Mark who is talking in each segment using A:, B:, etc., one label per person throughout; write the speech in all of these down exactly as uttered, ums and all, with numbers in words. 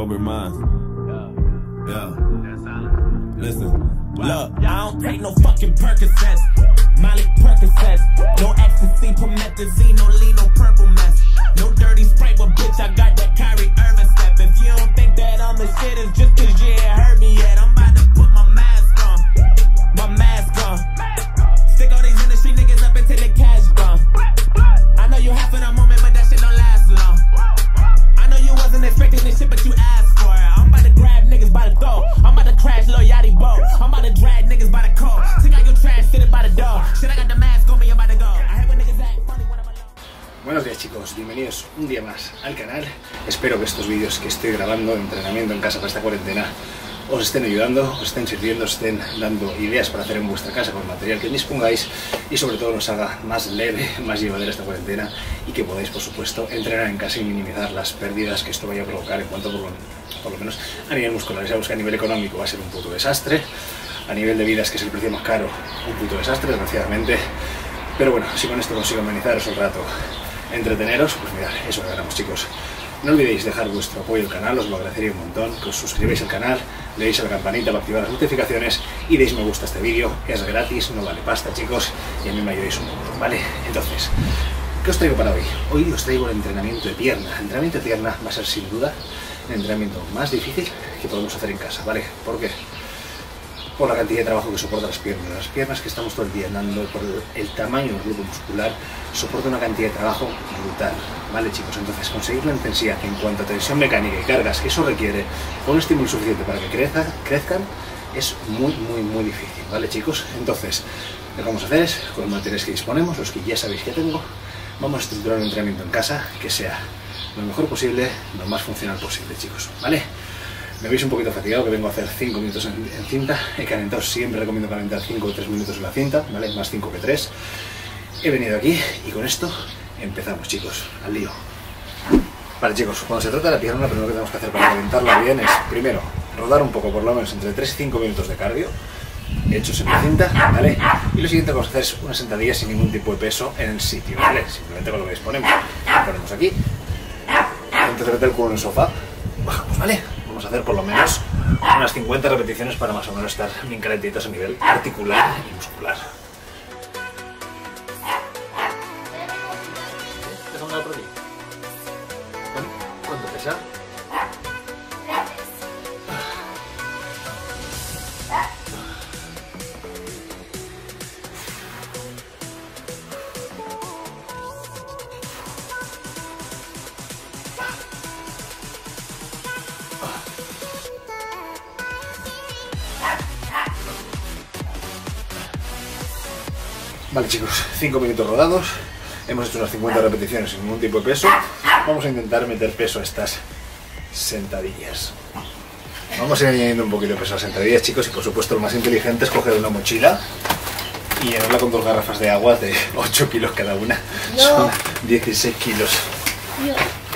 A: sober minds. Yeah. Listen. Look, I don't take no fucking Percocets. Molly Percocets. No ecstasy, promethazine, no lean, no purple mess. No dirty spray, but bitch, I got that Kyrie Irving step. If you don't think that I'm the shit, it's just cause you ain't heard me yet. I'm about to put my mask on. My mask on. Stick all these industry niggas up until the cash gone. I know you half in a moment, but that shit don't last long. I know you wasn't expecting this shit, but you asked for it. I'm about to grab niggas by the throat. I'm about to crash Lil Yachty boat. I'm about to drag niggas by the coat. Take out your trash, sitting by the door. Shit, I got the mask on me, I'm about to go. I hate when niggas act funny when I'm alone.
B: Buenos días chicos, bienvenidos un día más al canal. Espero que estos vídeos que estoy grabando de entrenamiento en casa para esta cuarentena os estén ayudando, os estén sirviendo, os estén dando ideas para hacer en vuestra casa con material que dispongáis y sobre todo nos haga más leve, más llevadera esta cuarentena y que podáis por supuesto entrenar en casa y minimizar las pérdidas que esto vaya a provocar en cuanto por lo, por lo menos a nivel muscular. Sabemos que a nivel económico va a ser un puto desastre, a nivel de vidas, que es el precio más caro, un puto desastre desgraciadamente, pero bueno, si con esto consigo amenizaros un rato, entreteneros, pues mirad, eso lo ganamos chicos. No olvidéis dejar vuestro apoyo al canal, os lo agradecería un montón, que os suscribáis al canal, le deis a la campanita para activar las notificaciones y deis me gusta a este vídeo, es gratis, no vale pasta chicos, y a mí me ayudáis un montón, ¿vale? Entonces, ¿qué os traigo para hoy? Hoy os traigo el entrenamiento de pierna. El entrenamiento de pierna va a ser sin duda el entrenamiento más difícil que podemos hacer en casa, ¿vale? ¿Por qué? Por la cantidad de trabajo que soporta las piernas. Las piernas que estamos todo el día andando, por el tamaño del grupo muscular, soporta una cantidad de trabajo brutal, ¿vale chicos? Entonces conseguir la intensidad en cuanto a tensión mecánica y cargas que eso requiere con un estímulo suficiente para que crezca, crezcan es muy, muy, muy difícil, ¿vale chicos? Entonces, lo que vamos a hacer es, con los materiales que disponemos, los que ya sabéis que tengo, vamos a estructurar un entrenamiento en casa que sea lo mejor posible, lo más funcional posible chicos, ¿vale? Me veis un poquito fatigado, que vengo a hacer cinco minutos en, en cinta. He calentado, siempre recomiendo calentar cinco o tres minutos en la cinta, ¿vale? Más cinco que tres. He venido aquí y con esto empezamos, chicos, al lío. Vale, chicos, cuando se trata de la pierna, lo primero que tenemos que hacer para calentarla bien es, primero, rodar un poco, por lo menos entre tres y cinco minutos de cardio, hechos en la cinta, ¿vale? Y lo siguiente que vamos a hacer es una sentadilla sin ningún tipo de peso en el sitio, ¿vale? Simplemente con lo que disponemos. Lo ponemos aquí, entonces meter el culo en el sofá, bajamos, ¿vale? Vamos a hacer por lo menos unas cincuenta repeticiones para más o menos estar bien calentitos a nivel articular y muscular. ¿Cuánto pesa? Vale chicos, cinco minutos rodados, hemos hecho unas cincuenta repeticiones sin ningún tipo de peso. Vamos a intentar meter peso a estas sentadillas. Vamos a ir añadiendo un poquito de peso a las sentadillas chicos y por supuesto lo más inteligente es coger una mochila y llenarla con dos garrafas de agua de ocho kilos cada una. No. Son dieciséis kilos. No.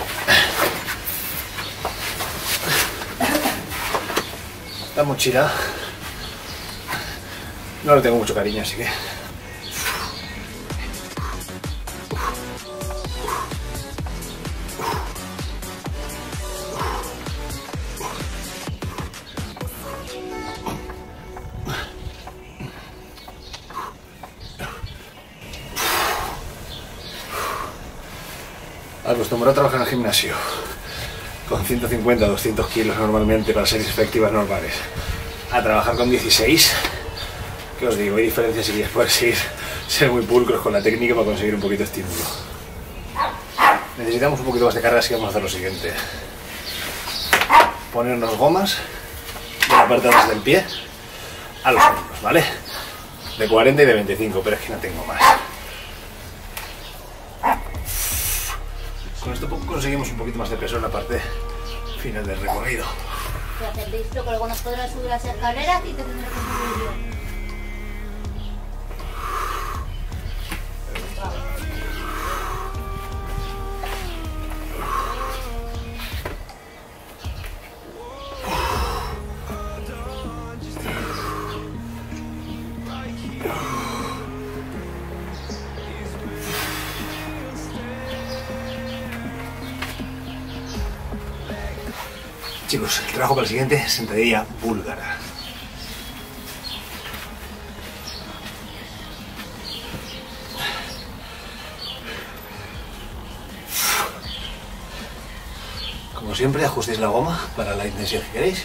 B: La mochila no le tengo mucho cariño, así que acostumbrado a trabajar en el gimnasio con ciento cincuenta a doscientos kilos normalmente para series efectivas normales, a trabajar con dieciséis, ¿qué os digo? Hay diferencias y después seguir, ser muy pulcros con la técnica para conseguir un poquito de estímulo. Necesitamos un poquito más de carga, así que vamos a hacer lo siguiente: ponernos gomas de la parte de atrás del pie a los hombros, ¿vale? De cuarenta y de veinticinco, pero es que no tengo más. Con esto conseguimos un poquito más de peso en la parte final del recorrido.
C: Si hacéis esto, que luego nos podrás subir las escaleras y te tendré que subir yo.
B: Chicos, el trabajo para el siguiente, sentadilla búlgara. Como siempre, ajustéis la goma para la intensidad que queréis.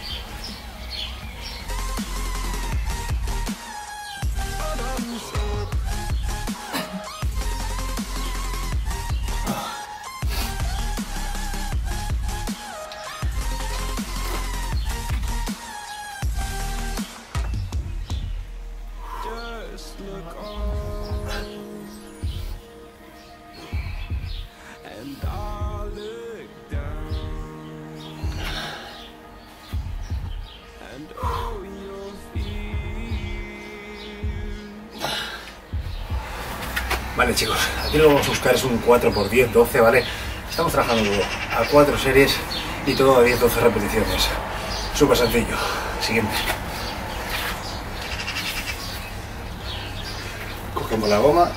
B: Vale chicos, aquí lo que vamos a buscar es un cuatro por diez, doce, ¿vale? Estamos trabajando a cuatro series y todo a diez, doce repeticiones. Súper sencillo. Siguiente. Cogemos la goma.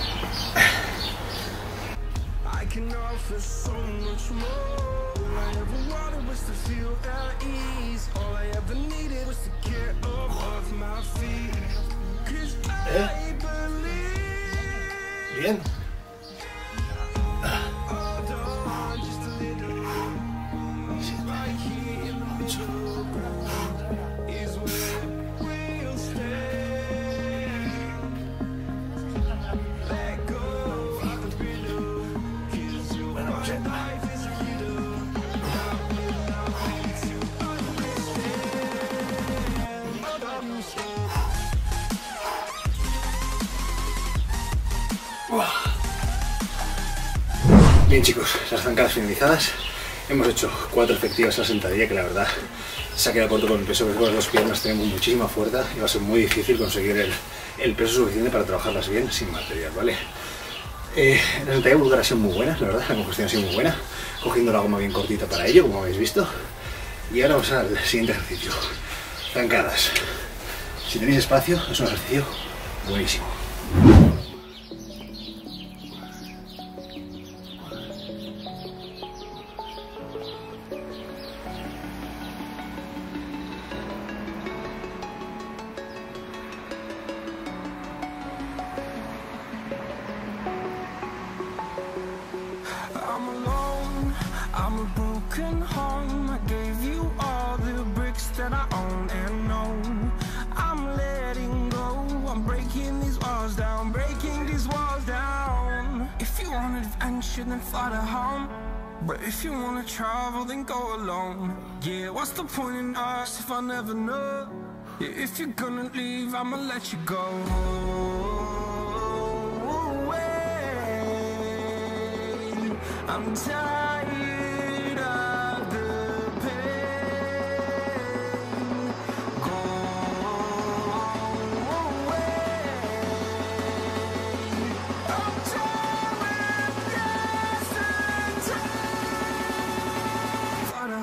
B: ¿Eh? Bien. Bueno, vamos a ver. Bien chicos, las zancadas finalizadas. Hemos hecho cuatro efectivas a la sentadilla, que la verdad se ha quedado corto con el peso, porque con las dos piernas tenemos muchísima fuerza y va a ser muy difícil conseguir el, el peso suficiente para trabajarlas bien sin material, ¿vale? Eh, la sentadilla búlgara ha sido muy buena, la verdad, la congestión ha sido muy buena, cogiendo la goma bien cortita para ello, como habéis visto. Y ahora vamos al siguiente ejercicio, zancadas. Si tenéis espacio, es un ejercicio buenísimo.
D: I'm alone, I'm a broken home. I gave you all the bricks that I own and know. I'm letting go, I'm breaking these walls down, breaking these walls down. If you want adventure, then fly to home. But if you wanna travel, then go alone. Yeah, what's the point in us if I never know? Yeah, if you're gonna leave, I'ma let you go. I'm tired of the pain. Go away. I'm tired of guessing time.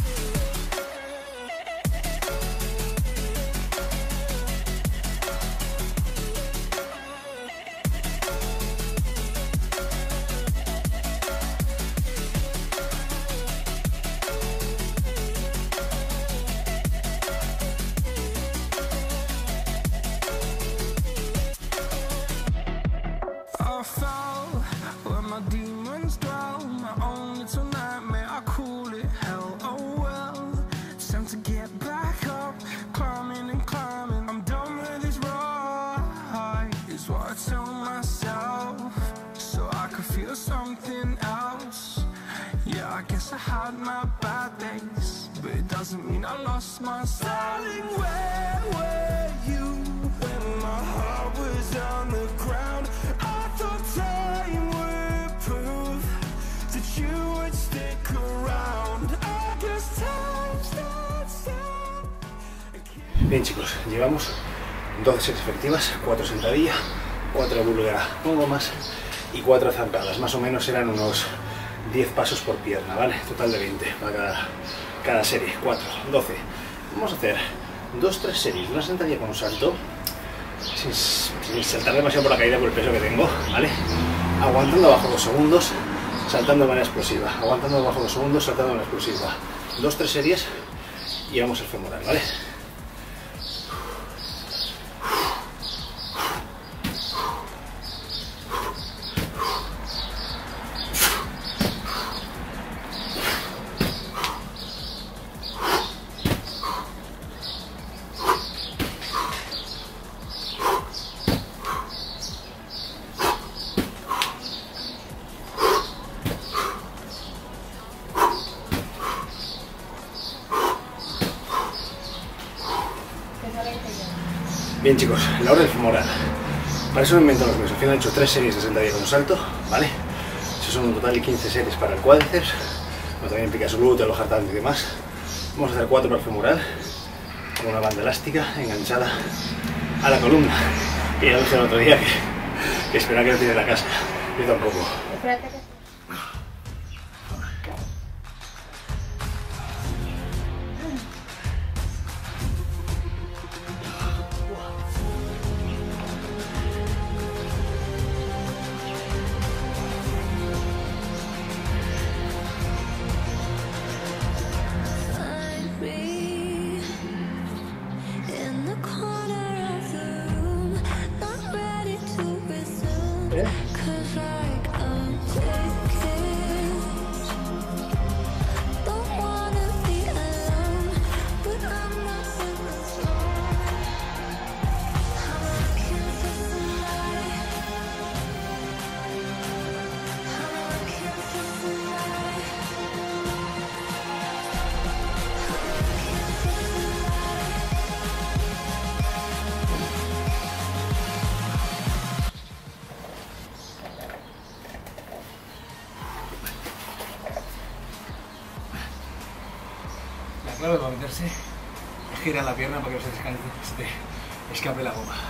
D: I fell where my demons dwell. My own little nightmare, I call it hell. Oh well, it's time to get back up, climbing and climbing. I'm done with this ride, is what I tell myself, so I could feel something else. Yeah, I guess I had my bad days, but it doesn't mean I lost my style. Darling, where were you when my heart was on the ground? I thought time would prove that you would stick around. I guess time starts down.
B: Bien chicos, llevamos doce series efectivas, cuatro sentadillas, cuatro búlgara con gomas y cuatro zancadas. Más o menos eran unos diez pasos por pierna, ¿vale? Total de veinte para cada, cada serie, cuatro, doce. Vamos a hacer dos tres series, una sentadilla con un salto, sin, sin saltar demasiado por la caída por el peso que tengo, ¿vale? Aguantando abajo dos segundos, saltando de manera explosiva, aguantando abajo dos segundos, saltando de manera explosiva. dos, tres series y vamos al femoral, ¿vale? Bien chicos, la hora del femoral. Para eso me invento los míos. Al final he hecho tres series de sentadilla con salto, ¿vale? Eso son un total de quince series para el cuádriceps. Bueno, también pica su glúteo, los hartantes y demás. Vamos a hacer cuatro para el femoral, con una banda elástica enganchada a la columna. Y ya lo dije el otro día que, que espera que no tiene la casa. Yo tampoco.
C: Espérate que...
B: La clave para meterse es girar la pierna para que no se, descanse, se te escape la goma.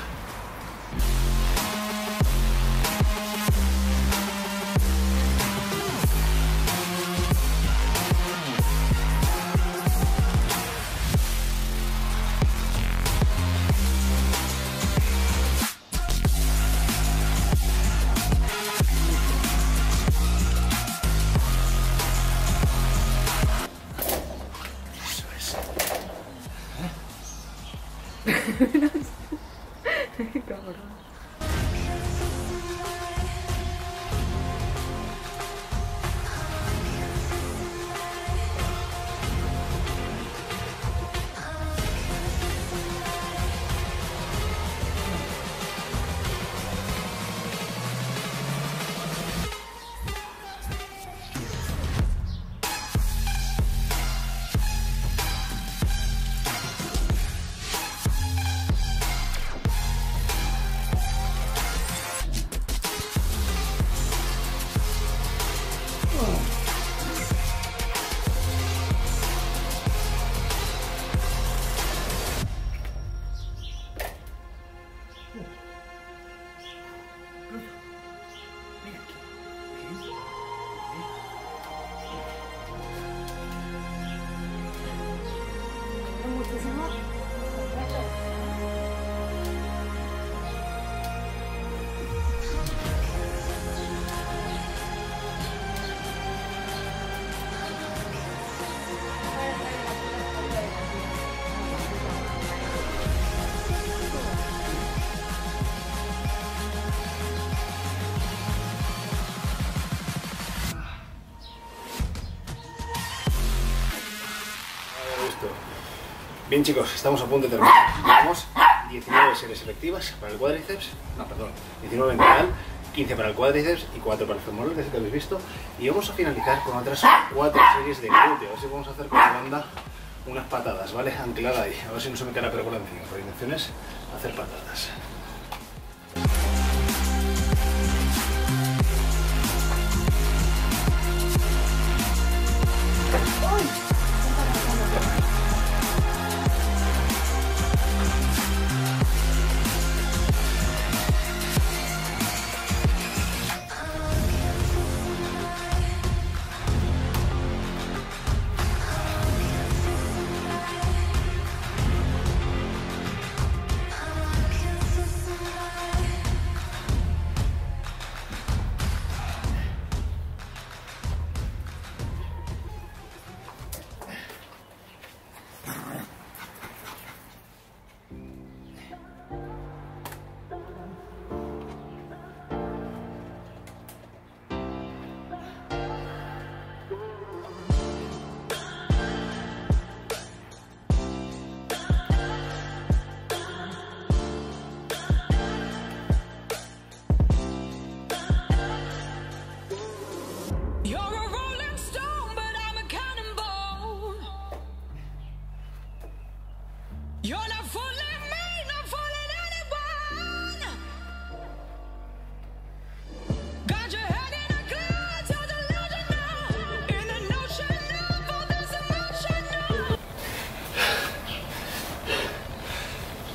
B: Bien chicos, estamos a punto de terminar. Llevamos diecinueve series efectivas para el cuádriceps, no, perdón, diecinueve en total, quince para el cuádriceps y cuatro para el femoral, que es el que habéis visto. Y vamos a finalizar con otras cuatro series de glúteo. A ver si vamos a hacer con la banda unas patadas, ¿vale? Anclada ahí, a ver si no se me cae la pérgola encima. Pero la intención es hacer patadas.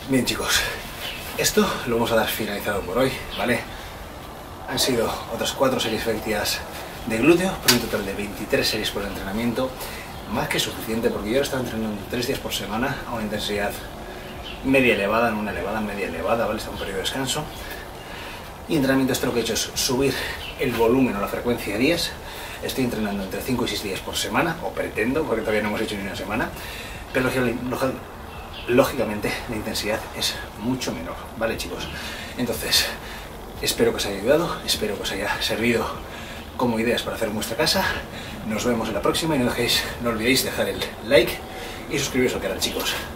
B: Bien chicos, esto lo vamos a dar finalizado por hoy, ¿vale? Han sido otras cuatro series efectivas de glúteo, por un total de veintitrés series por entrenamiento, más que suficiente porque yo ahora estaba entrenando tres días por semana a una intensidad media elevada, no una elevada, media elevada, ¿vale? Está un periodo de descanso. Y entrenamiento esto lo que he hecho es subir el volumen o la frecuencia de días. Estoy entrenando entre cinco y seis días por semana, o pretendo, porque todavía no hemos hecho ni una semana, pero lógicamente la intensidad es mucho menor, ¿vale chicos? Entonces, espero que os haya ayudado, espero que os haya servido como ideas para hacer en vuestra casa. Nos vemos en la próxima y no dejéis, no olvidéis dejar el like y suscribiros al canal chicos.